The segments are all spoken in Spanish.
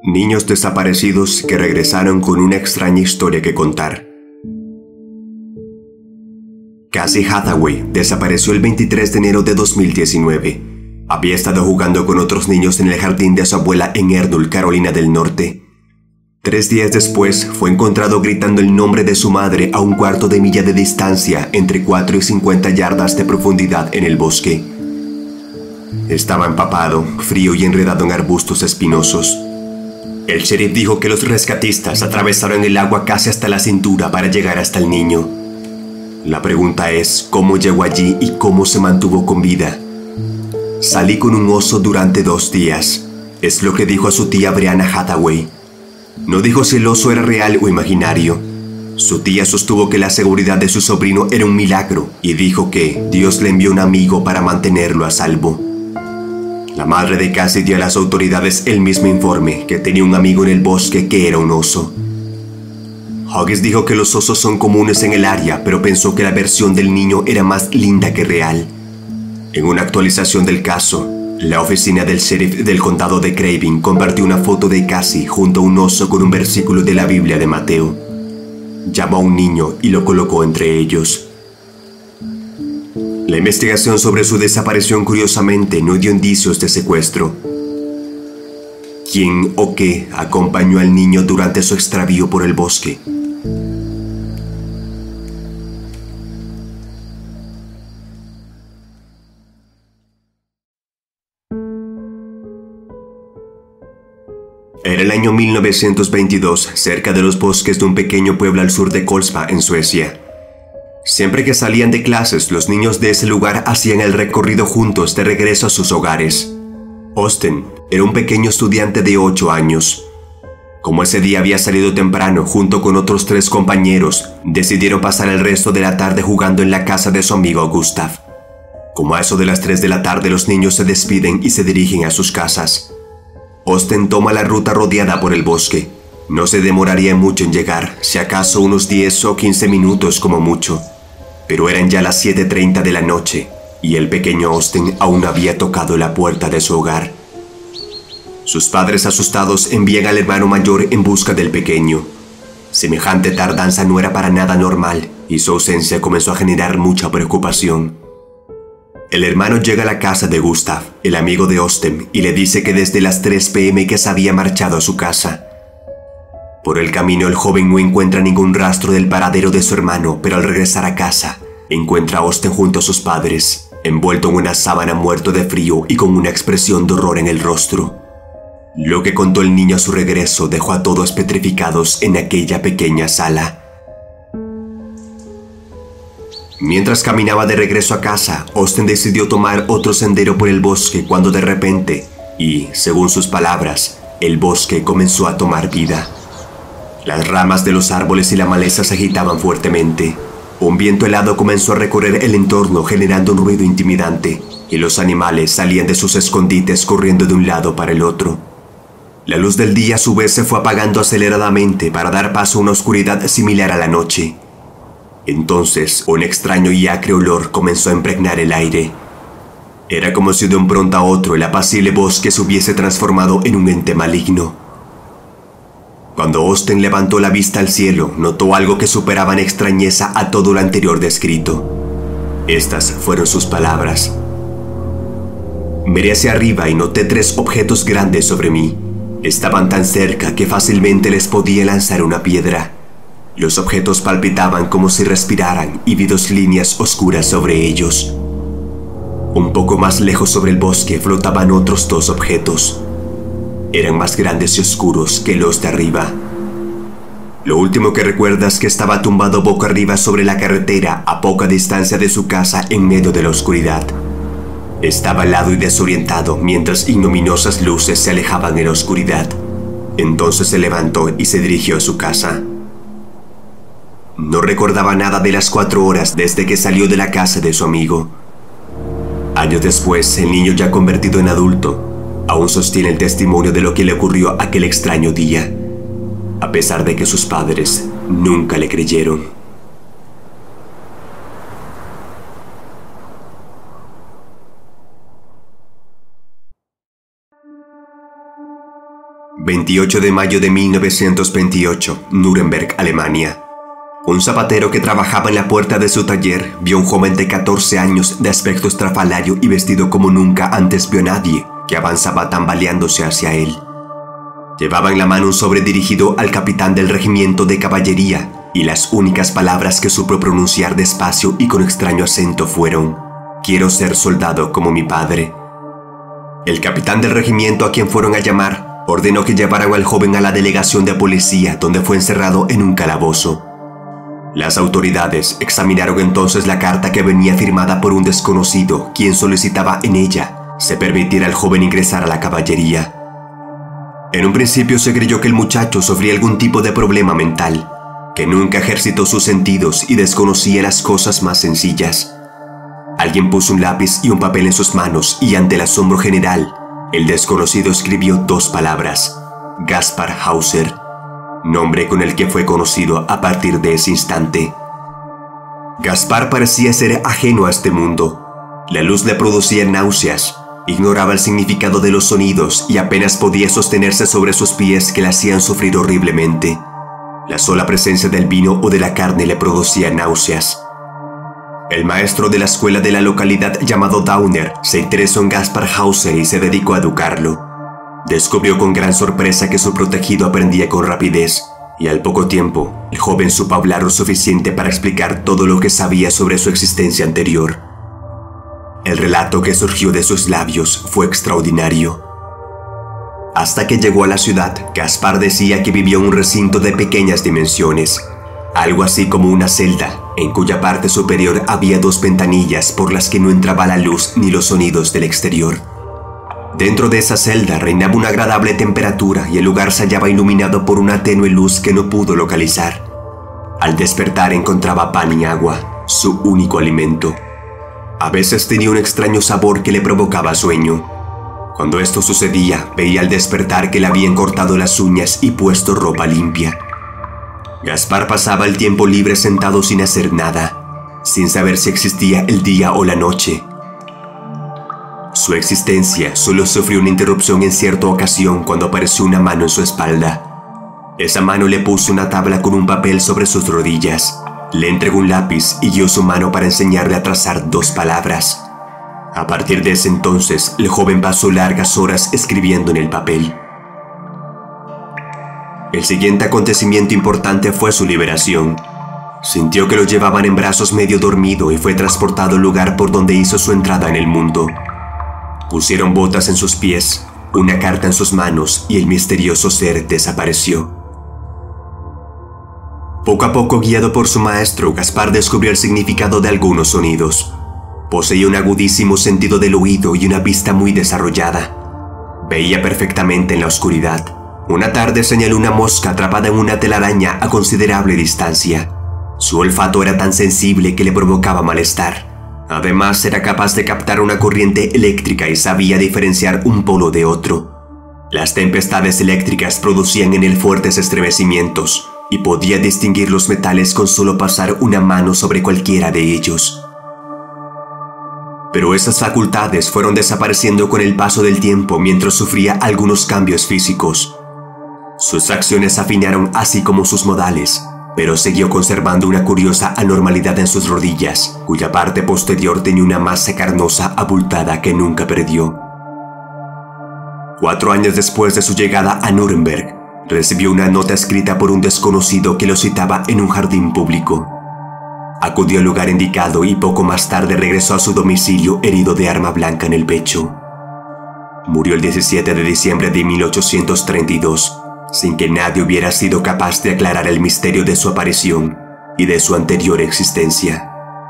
Niños desaparecidos que regresaron con una extraña historia que contar. Cassie Hathaway desapareció el 23 de enero de 2019. Había estado jugando con otros niños en el jardín de su abuela en Erdul, Carolina del Norte. 3 días después fue encontrado gritando el nombre de su madre a un cuarto de milla de distancia, entre 4 y 50 yardas de profundidad en el bosque. Estaba empapado, frío y enredado en arbustos espinosos. El sheriff dijo que los rescatistas atravesaron el agua casi hasta la cintura para llegar hasta el niño. La pregunta es cómo llegó allí y cómo se mantuvo con vida. Salí con un oso durante 2 días, es lo que dijo a su tía Brianna Hathaway. No dijo si el oso era real o imaginario. Su tía sostuvo que la seguridad de su sobrino era un milagro y dijo que Dios le envió un amigo para mantenerlo a salvo. La madre de Cassie dio a las autoridades el mismo informe, que tenía un amigo en el bosque que era un oso. Hughes dijo que los osos son comunes en el área, pero pensó que la versión del niño era más linda que real. En una actualización del caso, la oficina del sheriff del condado de Craven compartió una foto de Cassie junto a un oso con un versículo de la Biblia de Mateo. Llamó a un niño y lo colocó entre ellos. La investigación sobre su desaparición curiosamente no dio indicios de secuestro. ¿Quién o qué acompañó al niño durante su extravío por el bosque? Era el año 1922, cerca de los bosques de un pequeño pueblo al sur de Kolsva, en Suecia. Siempre que salían de clases, los niños de ese lugar hacían el recorrido juntos de regreso a sus hogares. Austin era un pequeño estudiante de 8 años. Como ese día había salido temprano junto con otros 3 compañeros, decidieron pasar el resto de la tarde jugando en la casa de su amigo Gustav. Como a eso de las 3 de la tarde, los niños se despiden y se dirigen a sus casas. Austin toma la ruta rodeada por el bosque. No se demoraría mucho en llegar, si acaso unos 10 o 15 minutos como mucho. Pero eran ya las 7:30 de la noche, y el pequeño Austin aún no había tocado la puerta de su hogar. Sus padres asustados envían al hermano mayor en busca del pequeño. Semejante tardanza no era para nada normal, y su ausencia comenzó a generar mucha preocupación. El hermano llega a la casa de Gustav, el amigo de Austin, y le dice que desde las 3 p.m. que se había marchado a su casa. Por el camino el joven no encuentra ningún rastro del paradero de su hermano, pero al regresar a casa, encuentra a Austin junto a sus padres, envuelto en una sábana muerto de frío y con una expresión de horror en el rostro. Lo que contó el niño a su regreso dejó a todos petrificados en aquella pequeña sala. Mientras caminaba de regreso a casa, Austin decidió tomar otro sendero por el bosque cuando de repente, y según sus palabras, el bosque comenzó a tomar vida. Las ramas de los árboles y la maleza se agitaban fuertemente. Un viento helado comenzó a recorrer el entorno generando un ruido intimidante, y los animales salían de sus escondites corriendo de un lado para el otro. La luz del día a su vez se fue apagando aceleradamente para dar paso a una oscuridad similar a la noche. Entonces, un extraño y acre olor comenzó a impregnar el aire. Era como si de un pronto a otro el apacible bosque se hubiese transformado en un ente maligno. Cuando Austin levantó la vista al cielo, notó algo que superaba en extrañeza a todo lo anterior descrito. Estas fueron sus palabras. Miré hacia arriba y noté 3 objetos grandes sobre mí. Estaban tan cerca que fácilmente les podía lanzar una piedra. Los objetos palpitaban como si respiraran y vi 2 líneas oscuras sobre ellos. Un poco más lejos sobre el bosque flotaban otros 2 objetos. Eran más grandes y oscuros que los de arriba. Lo último que recuerda es que estaba tumbado boca arriba sobre la carretera a poca distancia de su casa en medio de la oscuridad. Estaba helado y desorientado mientras ignominiosas luces se alejaban en la oscuridad. Entonces se levantó y se dirigió a su casa. No recordaba nada de las 4 horas desde que salió de la casa de su amigo. Años después, el niño ya convertido en adulto, aún sostiene el testimonio de lo que le ocurrió aquel extraño día, a pesar de que sus padres nunca le creyeron. 28 de mayo de 1928, Nuremberg, Alemania. Un zapatero que trabajaba en la puerta de su taller vio a un joven de 14 años de aspecto estrafalario y vestido como nunca antes vio a nadie, que avanzaba tambaleándose hacia él. Llevaba en la mano un sobre dirigido al capitán del regimiento de caballería, y las únicas palabras que supo pronunciar despacio y con extraño acento fueron: «Quiero ser soldado como mi padre». El capitán del regimiento, a quien fueron a llamar, ordenó que llevaran al joven a la delegación de policía, donde fue encerrado en un calabozo. Las autoridades examinaron entonces la carta que venía firmada por un desconocido, quien solicitaba en ella se permitiera al joven ingresar a la caballería. En un principio se creyó que el muchacho sufría algún tipo de problema mental, que nunca ejercitó sus sentidos y desconocía las cosas más sencillas. Alguien puso un lápiz y un papel en sus manos y, ante el asombro general, el desconocido escribió 2 palabras: Gaspar Hauser, nombre con el que fue conocido a partir de ese instante. Gaspar parecía ser ajeno a este mundo. La luz le producía náuseas, ignoraba el significado de los sonidos y apenas podía sostenerse sobre sus pies, que le hacían sufrir horriblemente. La sola presencia del vino o de la carne le producía náuseas. El maestro de la escuela de la localidad, llamado Dauner, se interesó en Gaspar Hauser y se dedicó a educarlo. Descubrió con gran sorpresa que su protegido aprendía con rapidez, y al poco tiempo, el joven supo hablar lo suficiente para explicar todo lo que sabía sobre su existencia anterior. El relato que surgió de sus labios fue extraordinario. Hasta que llegó a la ciudad, Gaspar decía que vivía en un recinto de pequeñas dimensiones, algo así como una celda, en cuya parte superior había 2 ventanillas por las que no entraba la luz ni los sonidos del exterior. Dentro de esa celda reinaba una agradable temperatura y el lugar se hallaba iluminado por una tenue luz que no pudo localizar. Al despertar encontraba pan y agua, su único alimento. A veces tenía un extraño sabor que le provocaba sueño. Cuando esto sucedía, veía al despertar que le habían cortado las uñas y puesto ropa limpia. Gaspar pasaba el tiempo libre sentado sin hacer nada, sin saber si existía el día o la noche. Su existencia solo sufrió una interrupción en cierta ocasión cuando apareció una mano en su espalda. Esa mano le puso una tabla con un papel sobre sus rodillas, le entregó un lápiz y guió su mano para enseñarle a trazar 2 palabras. A partir de ese entonces, el joven pasó largas horas escribiendo en el papel. El siguiente acontecimiento importante fue su liberación. Sintió que lo llevaban en brazos medio dormido y fue transportado al lugar por donde hizo su entrada en el mundo. Pusieron botas en sus pies, una carta en sus manos y el misterioso ser desapareció. Poco a poco, guiado por su maestro, Gaspar descubrió el significado de algunos sonidos. Poseía un agudísimo sentido del oído y una vista muy desarrollada. Veía perfectamente en la oscuridad. Una tarde señaló una mosca atrapada en una telaraña a considerable distancia. Su olfato era tan sensible que le provocaba malestar. Además, era capaz de captar una corriente eléctrica y sabía diferenciar un polo de otro. Las tempestades eléctricas producían en él fuertes estremecimientos y podía distinguir los metales con solo pasar una mano sobre cualquiera de ellos. Pero esas facultades fueron desapareciendo con el paso del tiempo mientras sufría algunos cambios físicos. Sus acciones afinaron así como sus modales, pero siguió conservando una curiosa anormalidad en sus rodillas, cuya parte posterior tenía una masa carnosa abultada que nunca perdió. 4 años después de su llegada a Nuremberg, recibió una nota escrita por un desconocido que lo citaba en un jardín público. Acudió al lugar indicado y poco más tarde regresó a su domicilio herido de arma blanca en el pecho. Murió el 17 de diciembre de 1832, sin que nadie hubiera sido capaz de aclarar el misterio de su aparición y de su anterior existencia.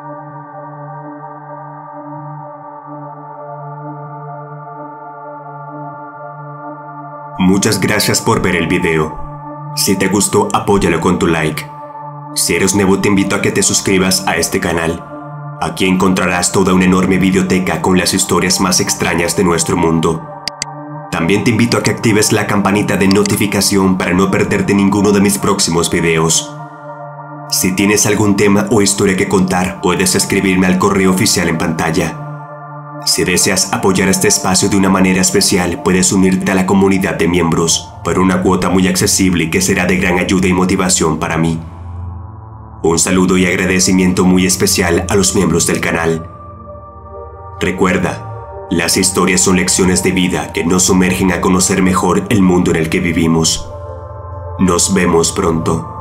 Muchas gracias por ver el video. Si te gustó, apóyalo con tu like. Si eres nuevo, te invito a que te suscribas a este canal. Aquí encontrarás toda una enorme biblioteca con las historias más extrañas de nuestro mundo. También te invito a que actives la campanita de notificación para no perderte ninguno de mis próximos videos. Si tienes algún tema o historia que contar, puedes escribirme al correo oficial en pantalla. Si deseas apoyar este espacio de una manera especial, puedes unirte a la comunidad de miembros, por una cuota muy accesible y que será de gran ayuda y motivación para mí. Un saludo y agradecimiento muy especial a los miembros del canal. Recuerda, las historias son lecciones de vida que nos sumergen a conocer mejor el mundo en el que vivimos. Nos vemos pronto.